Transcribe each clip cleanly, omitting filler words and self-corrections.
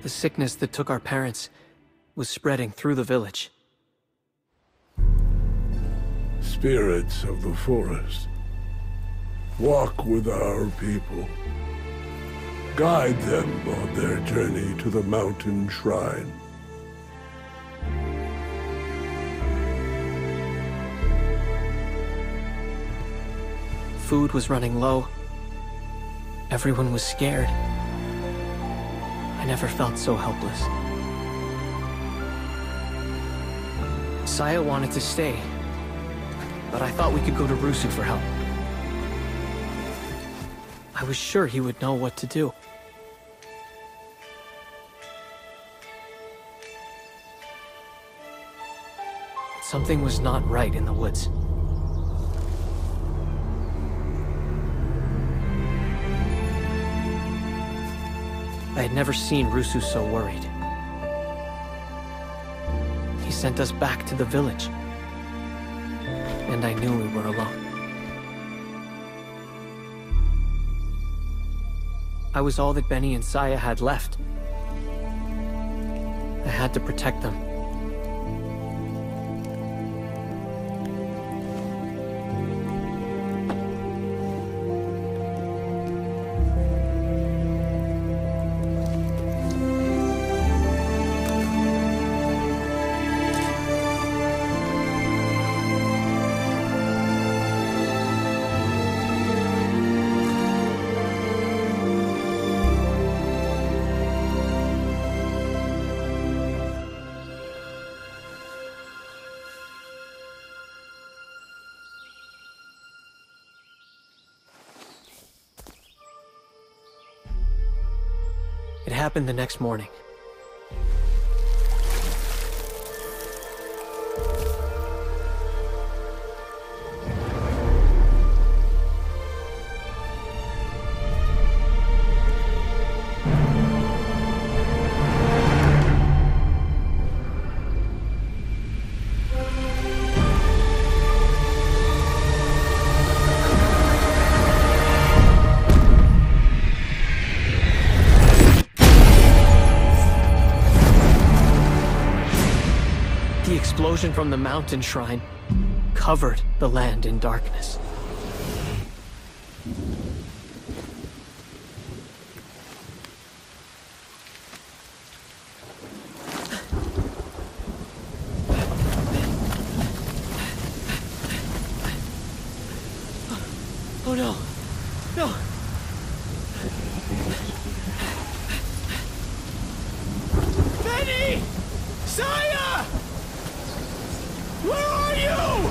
The sickness that took our parents was spreading through the village. Spirits of the forest, walk with our people. Guide them on their journey to the mountain shrine. Food was running low. Everyone was scared. I never felt so helpless. Saya wanted to stay, but I thought we could go to Rusu for help. I was sure he would know what to do. Something was not right in the woods. I had never seen Rusu so worried. He sent us back to the village, and I knew we were alone. I was all that Benny and Saya had left. I had to protect them. It happened the next morning. The explosion from the mountain shrine covered the land in darkness. Oh no! No! Benny! Saya! Where are you?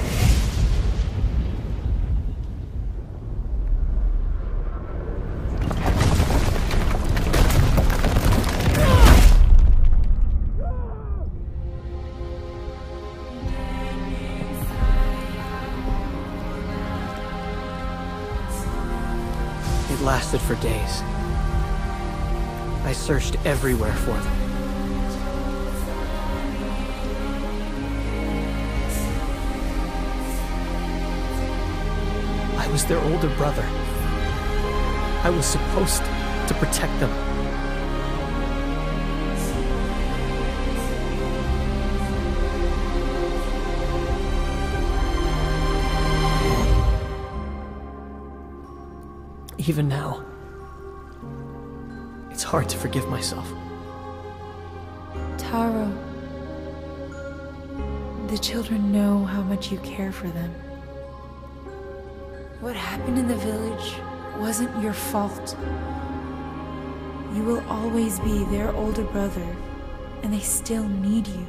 It lasted for days. I searched everywhere for them. I was their older brother. I was supposed to protect them. Even now, it's hard to forgive myself. Taro, the children know how much you care for them. What happened in the village wasn't your fault. You will always be their older brother, and they still need you.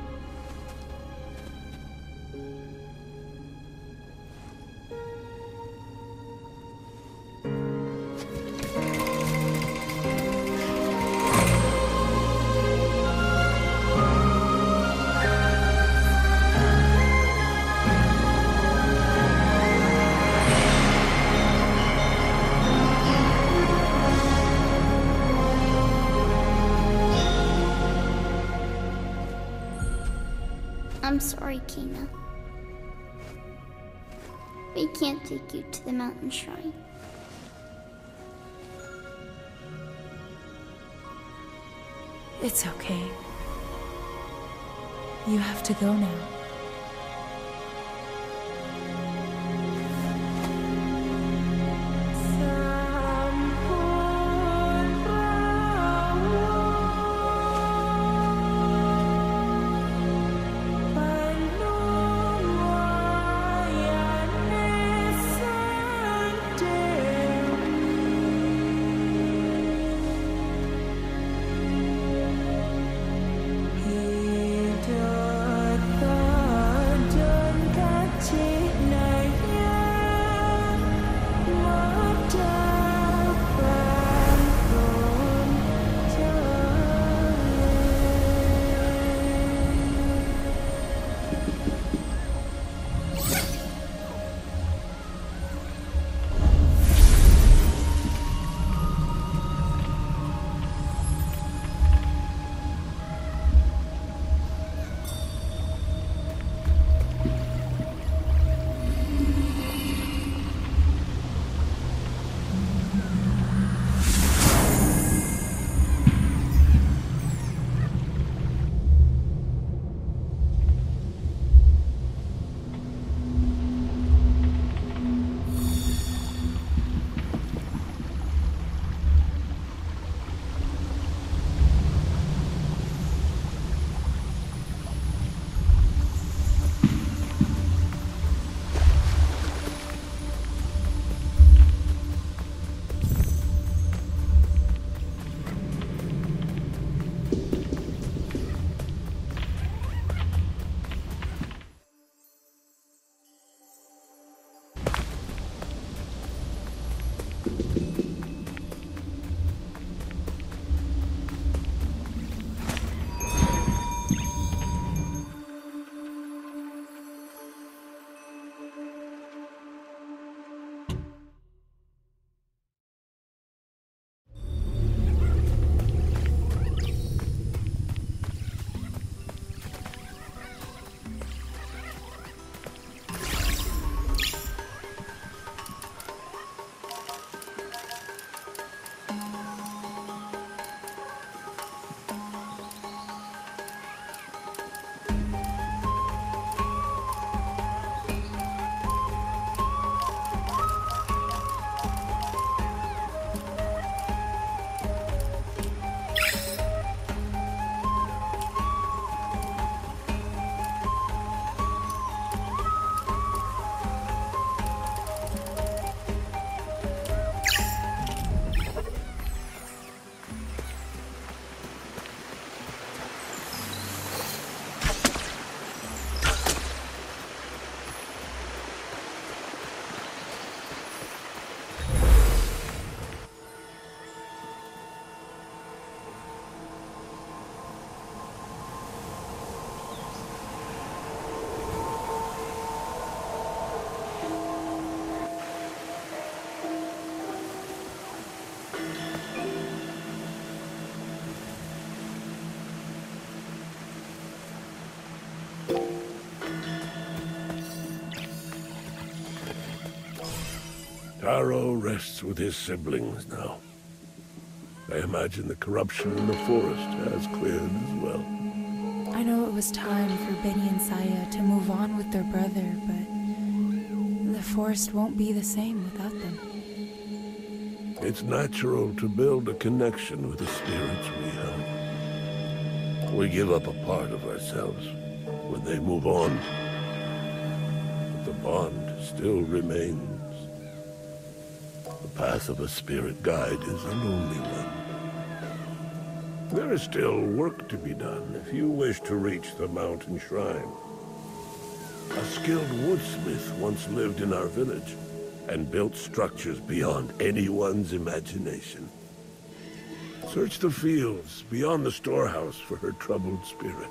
I'm sorry, Kina. We can't take you to the mountain shrine. It's okay. You have to go now. Taro rests with his siblings now. I imagine the corruption in the forest has cleared as well. I know it was time for Benny and Saya to move on with their brother, but the forest won't be the same without them. It's natural to build a connection with the spirits we help. We give up a part of ourselves when they move on. But the bond still remains. The path of a spirit guide is a lonely one. There is still work to be done if you wish to reach the mountain shrine. A skilled woodsmith once lived in our village and built structures beyond anyone's imagination. Search the fields beyond the storehouse for her troubled spirit.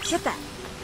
Get that.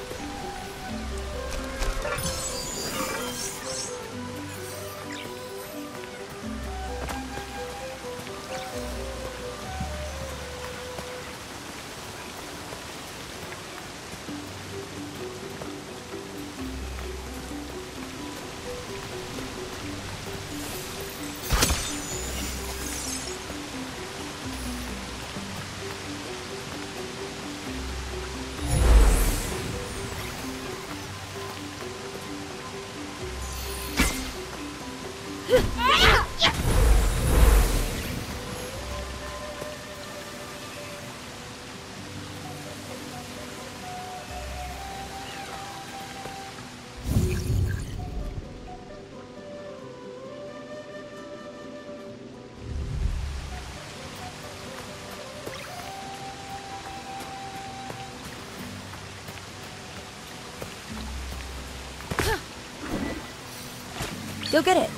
Go get it.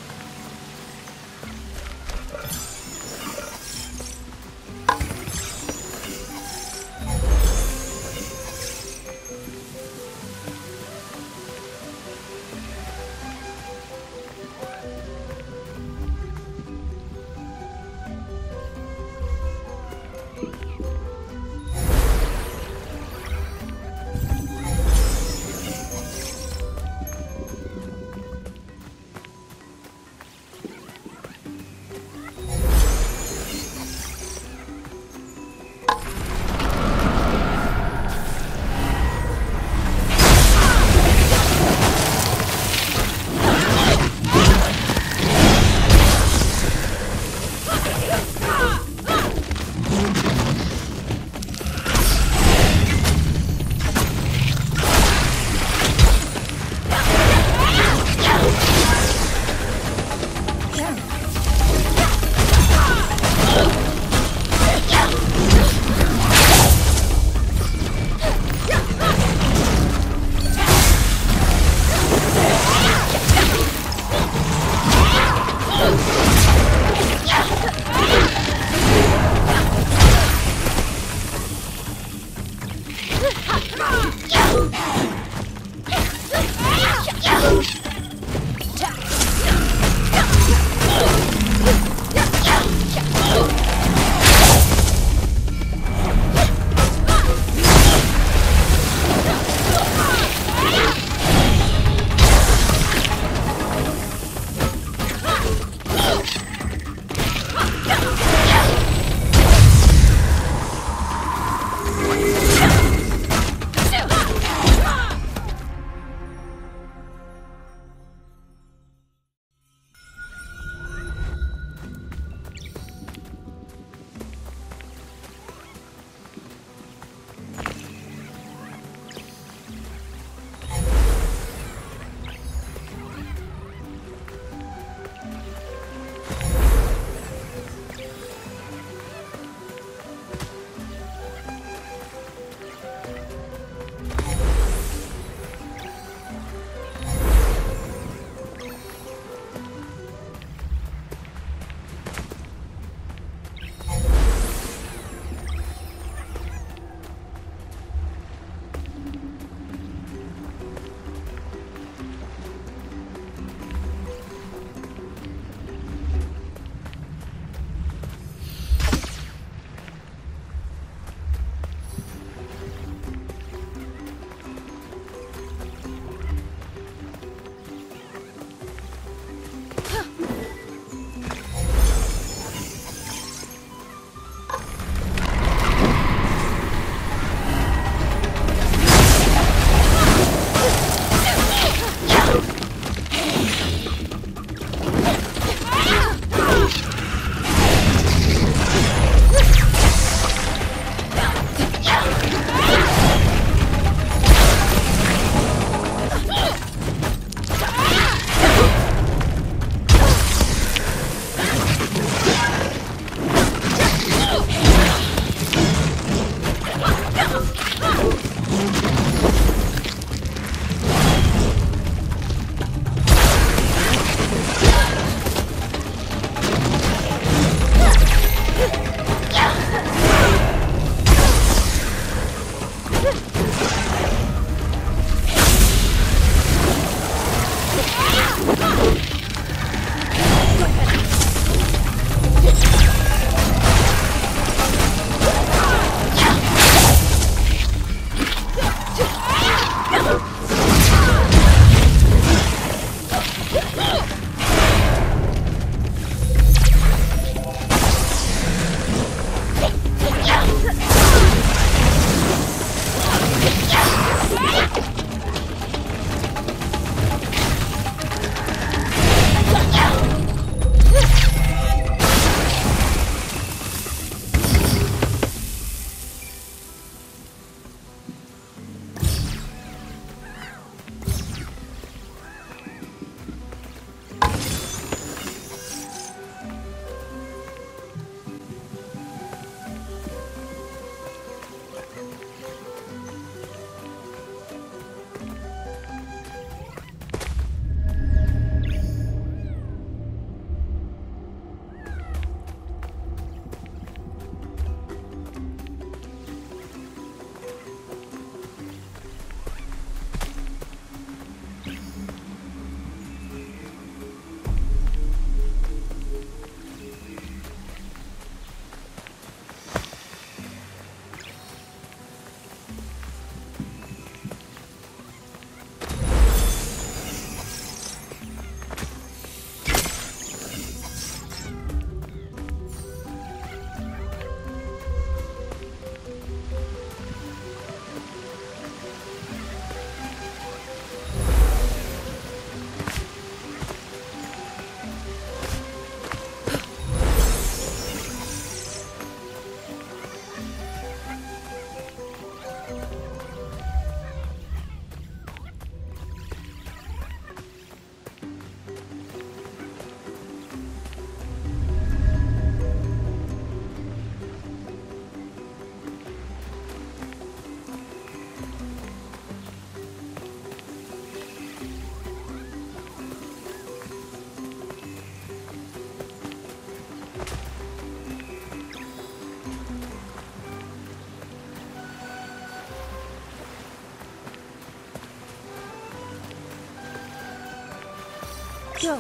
go.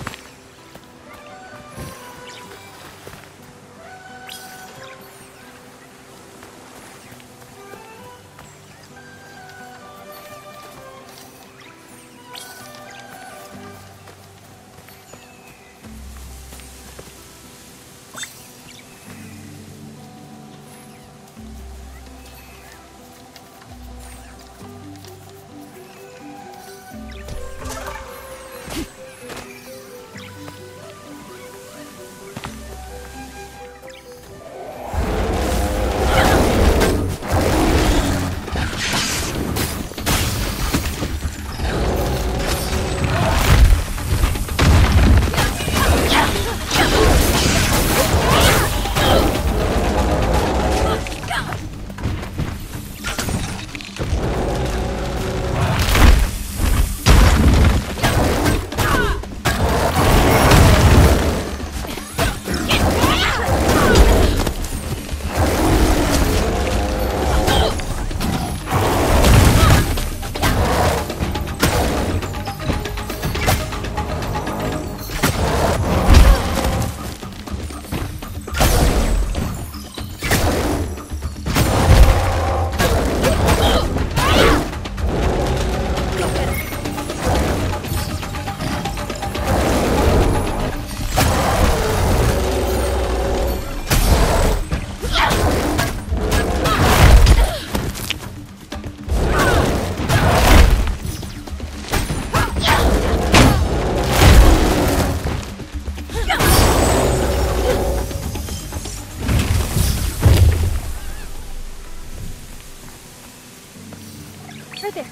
Right there.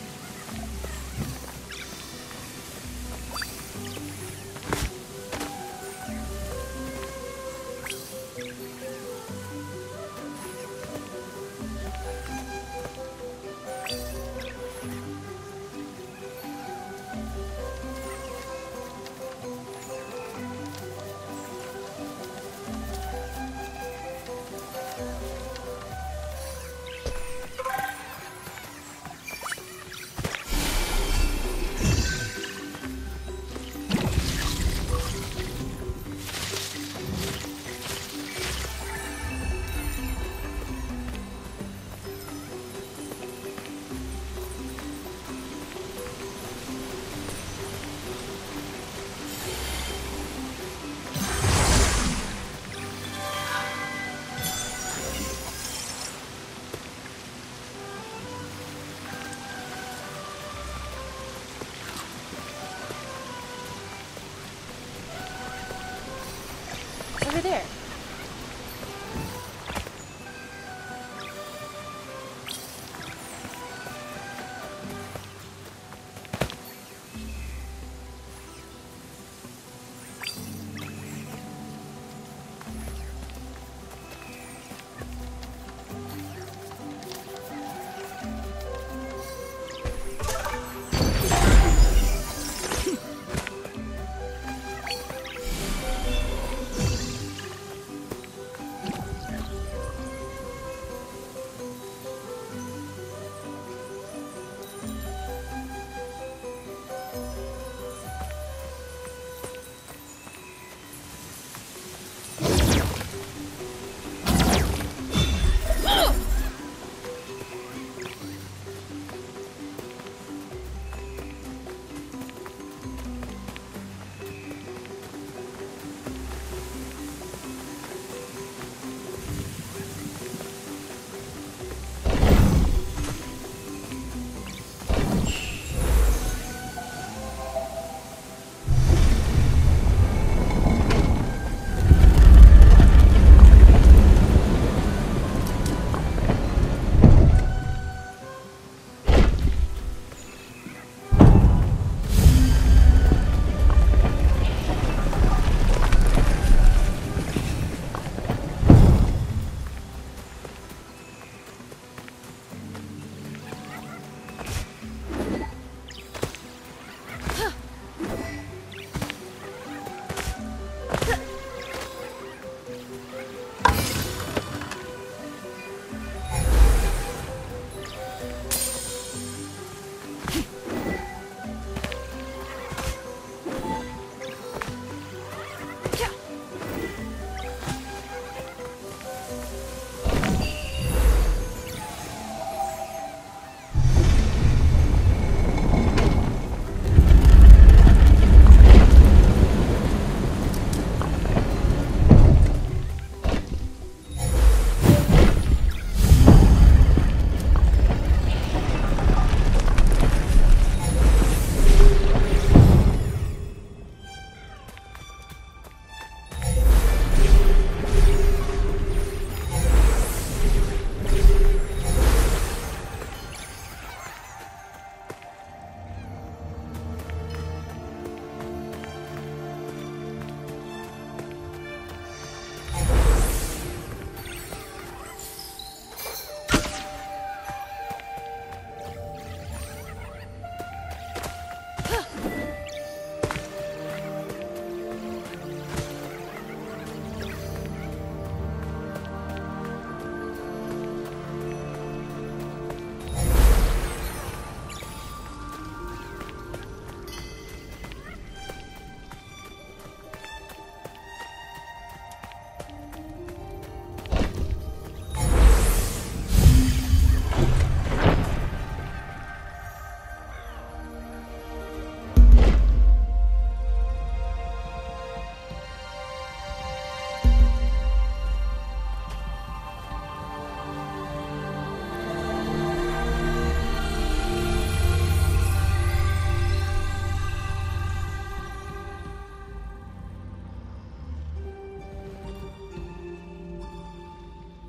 Over there.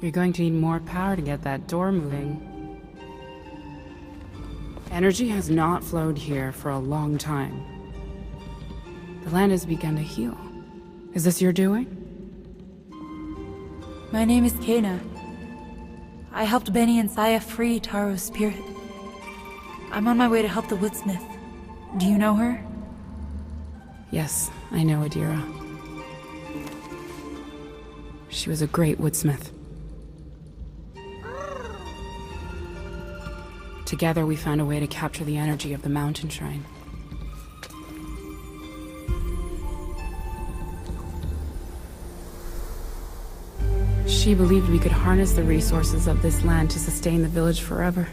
You're going to need more power to get that door moving. Energy has not flowed here for a long time. The land has begun to heal. Is this your doing? My name is Kena. I helped Benny and Saya free Taro's spirit. I'm on my way to help the woodsmith. Do you know her? Yes, I know Adira. She was a great woodsmith. Together we found a way to capture the energy of the mountain shrine. She believed we could harness the resources of this land to sustain the village forever.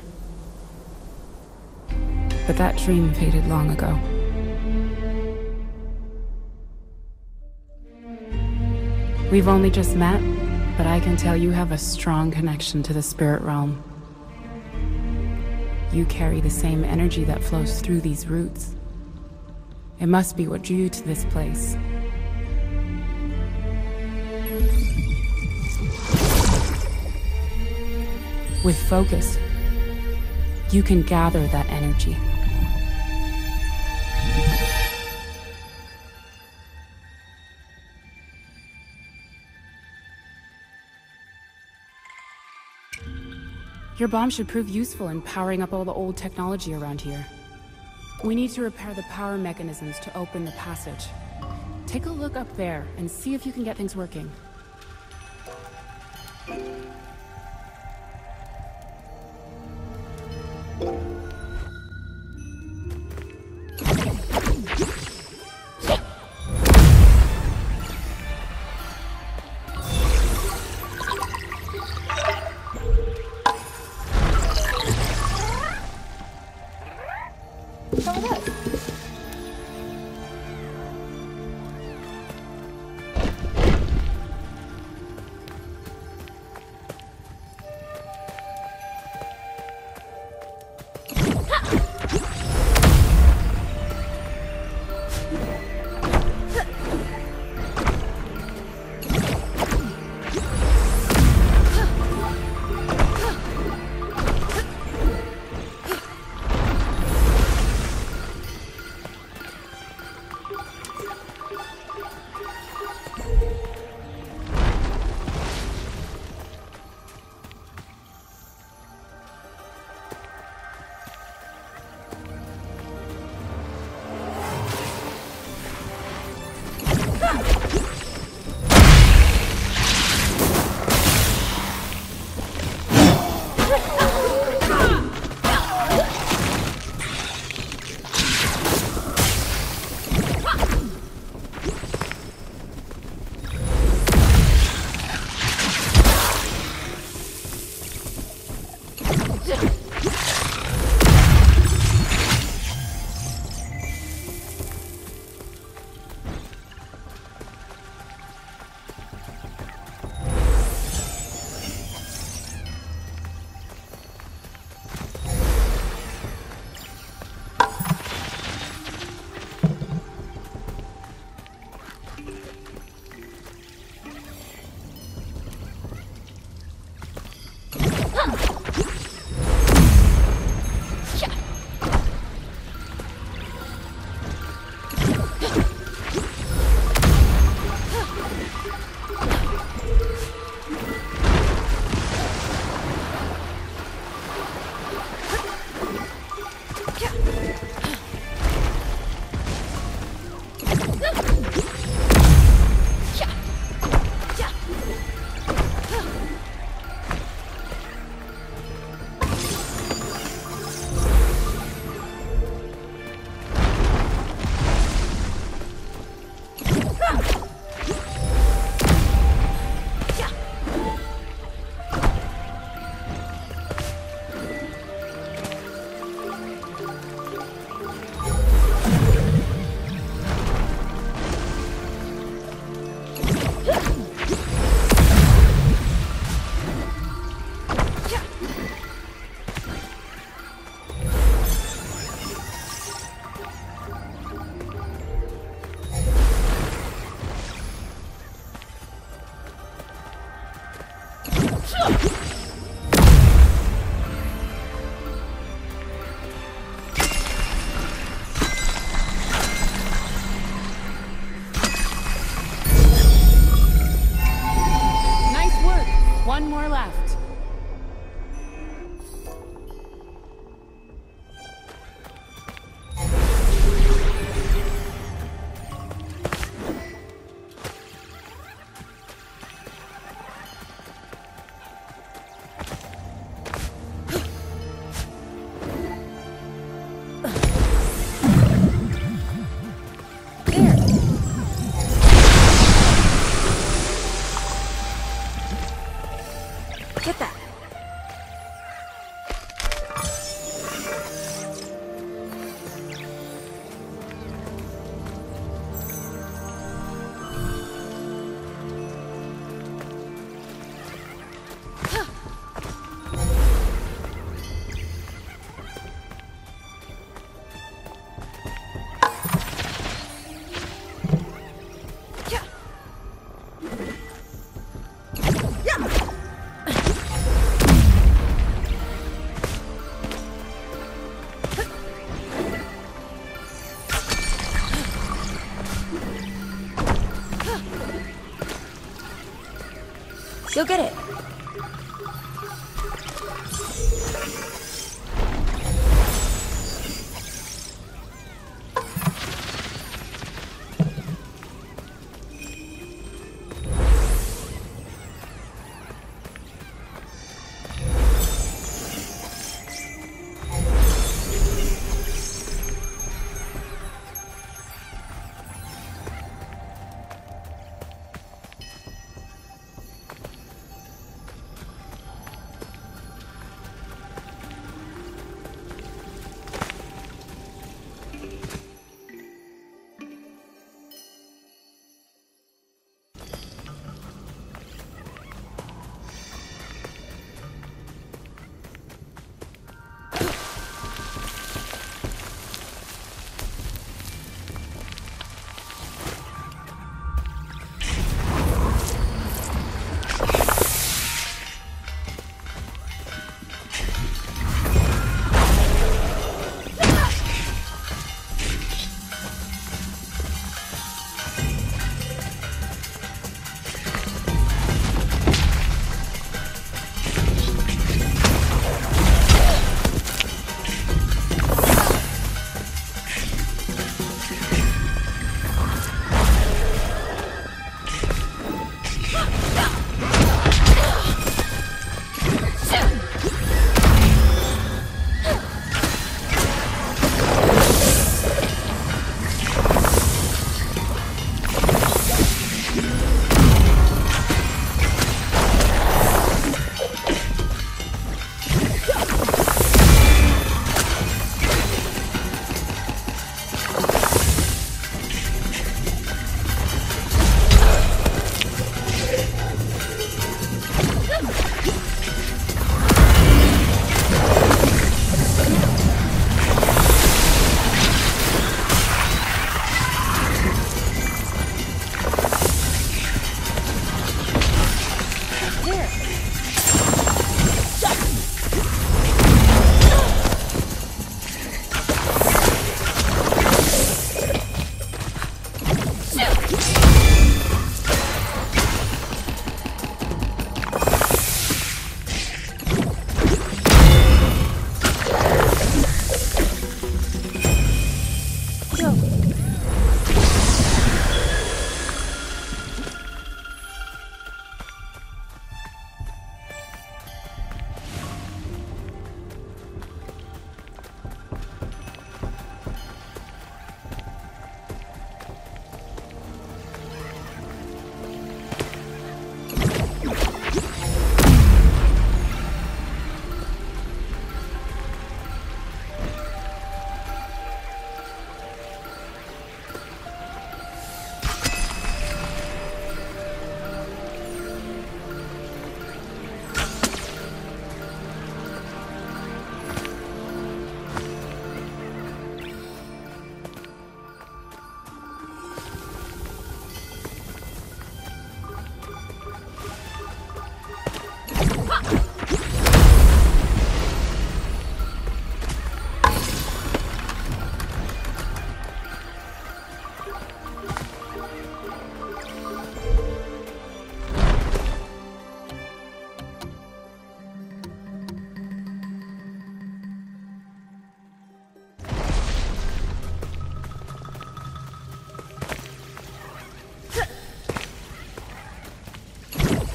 But that dream faded long ago. We've only just met, but I can tell you have a strong connection to the spirit realm. You carry the same energy that flows through these roots. It must be what drew you to this place. With focus, you can gather that energy. Your bomb should prove useful in powering up all the old technology around here. We need to repair the power mechanisms to open the passage. Take a look up there and see if you can get things working. Nice work. One more left. Get that. Go get it.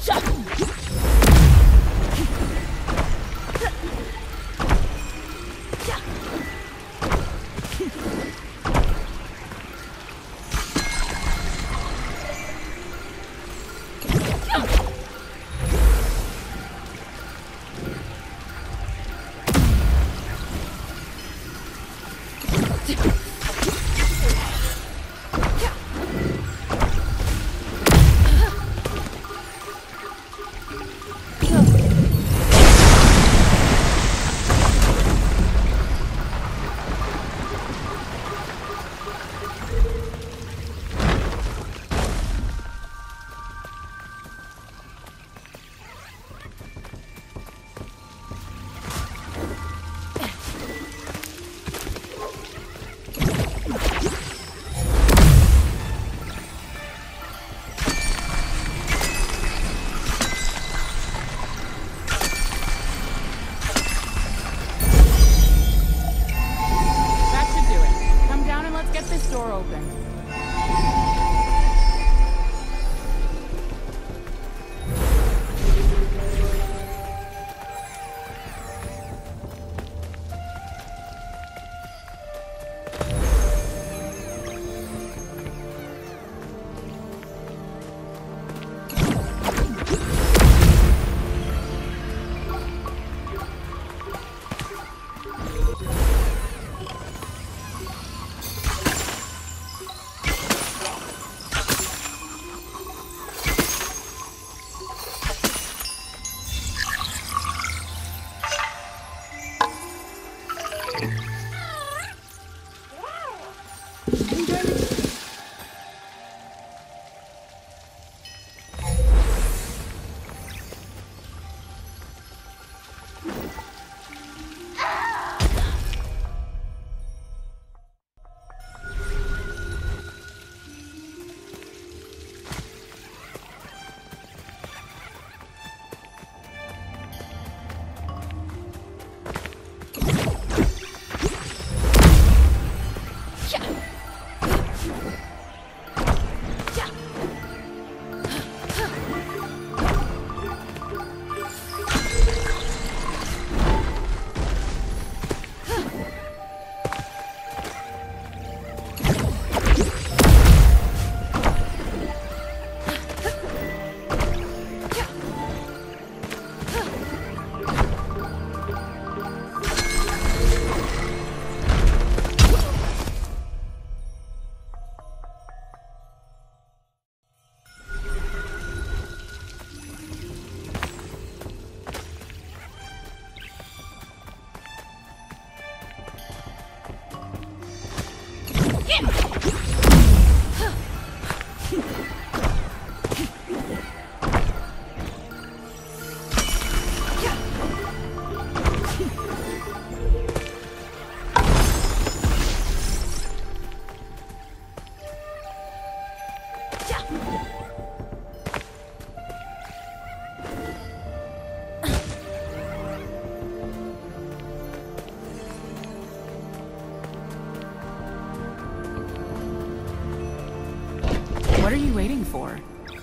What are you waiting for?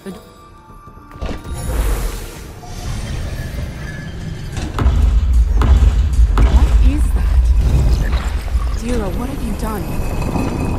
What is that? Dira, what have you done?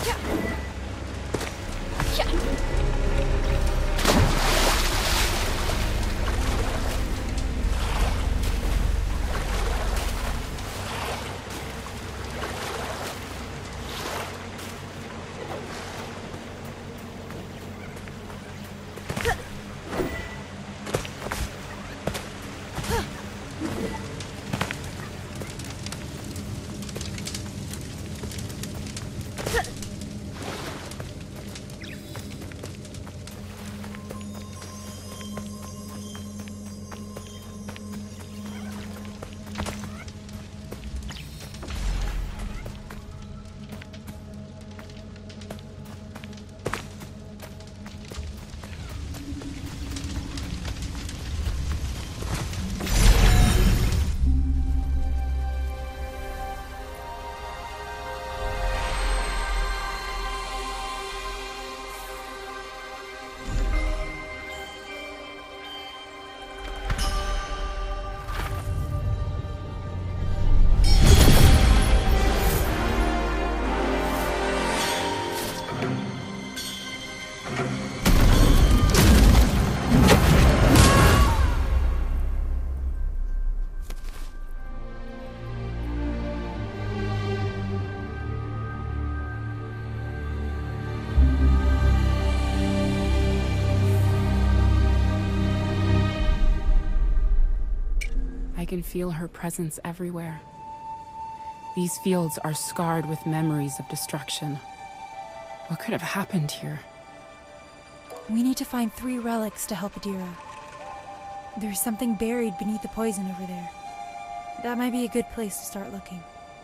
I can feel her presence everywhere. These fields are scarred with memories of destruction. What could have happened here? We need to find 3 relics to help Adira. There's something buried beneath the poison over there. That might be a good place to start looking.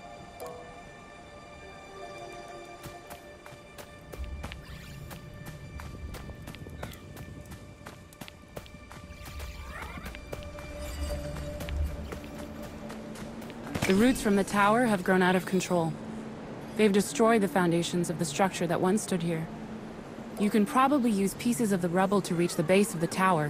The roots from the tower have grown out of control. They've destroyed the foundations of the structure that once stood here. You can probably use pieces of the rubble to reach the base of the tower.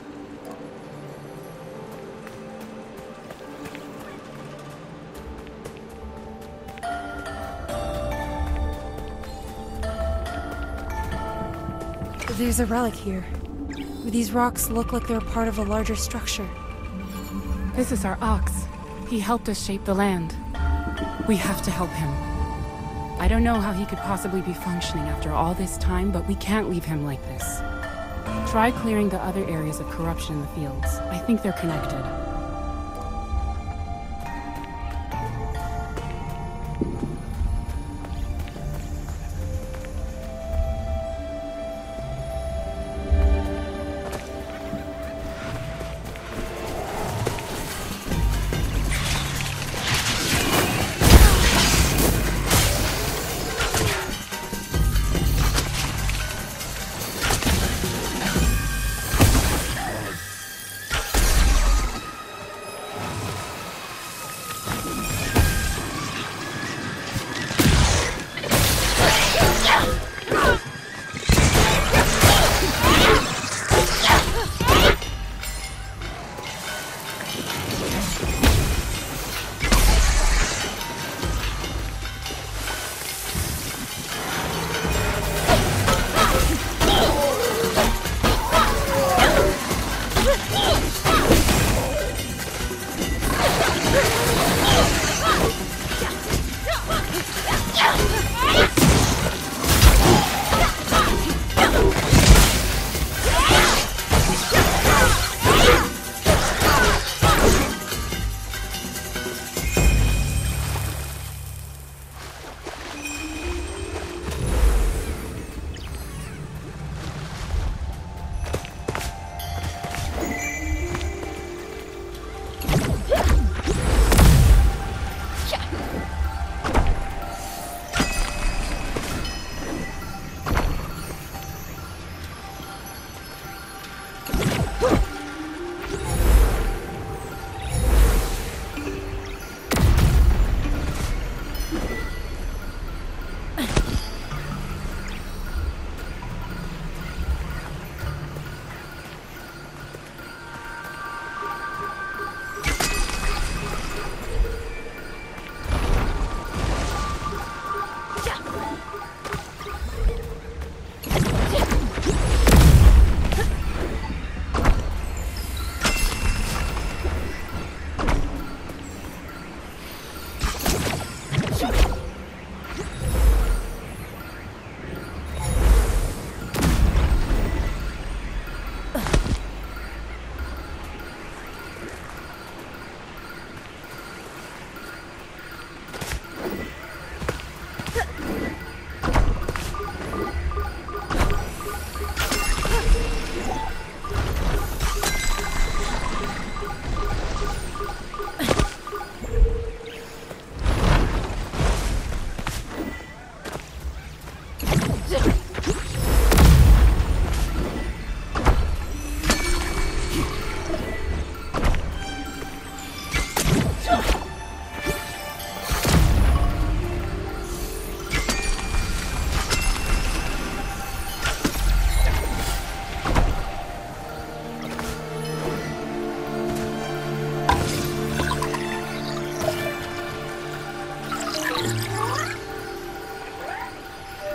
There's a relic here. These rocks look like they're part of a larger structure. This is our ox. He helped us shape the land. We have to help him. I don't know how he could possibly be functioning after all this time, but we can't leave him like this. Try clearing the other areas of corruption in the fields. I think they're connected.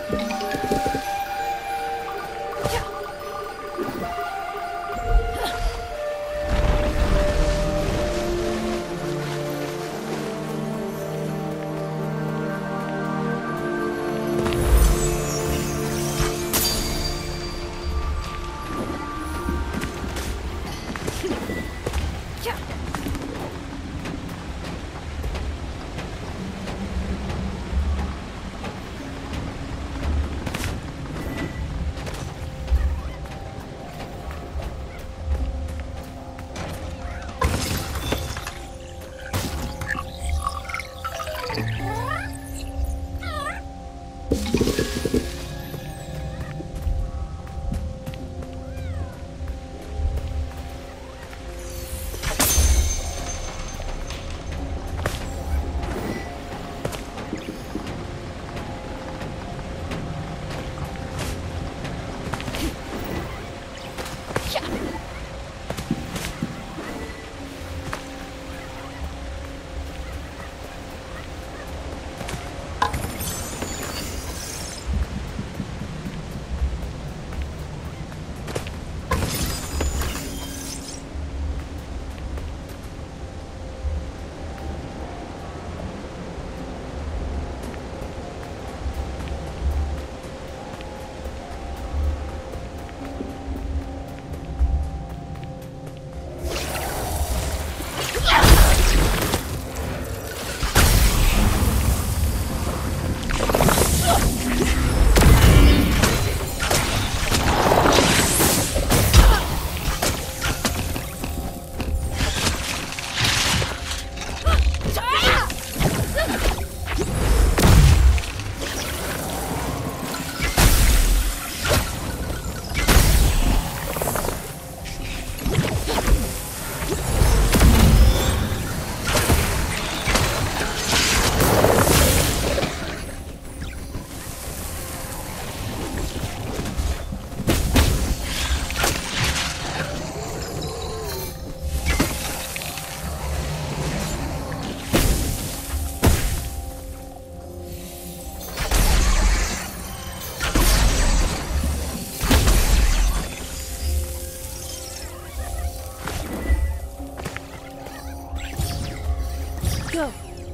Go.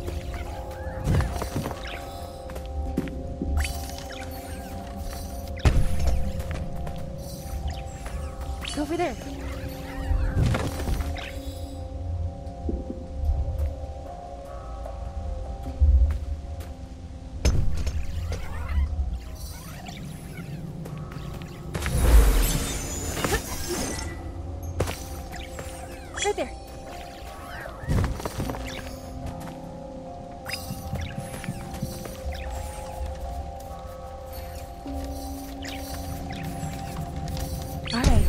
Go over there. Right there. All right.